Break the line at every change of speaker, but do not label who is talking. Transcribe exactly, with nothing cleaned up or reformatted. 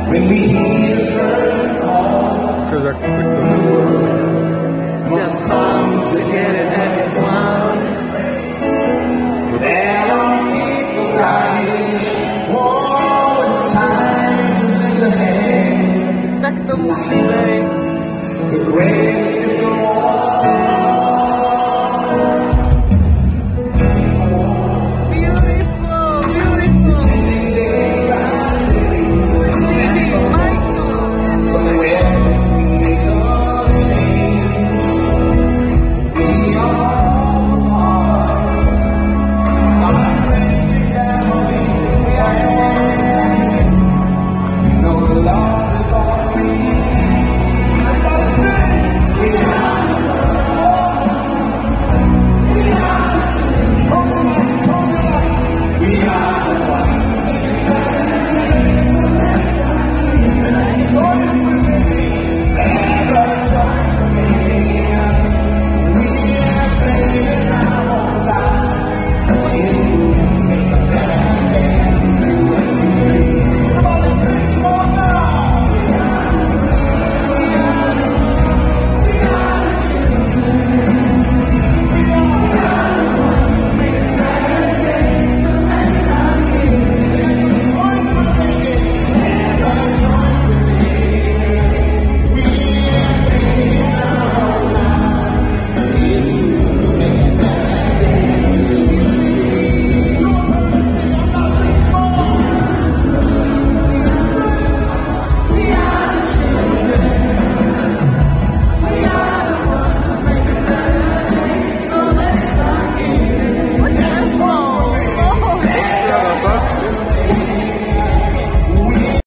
When we hear a certain call,
because I clicked the new one.
must come together and smile. There are people dying. Oh, it's time to lend a hand.
Back the movie, babe.
The great